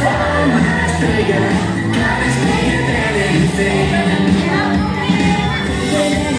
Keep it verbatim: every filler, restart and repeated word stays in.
so much bigger. God is bigger than anything.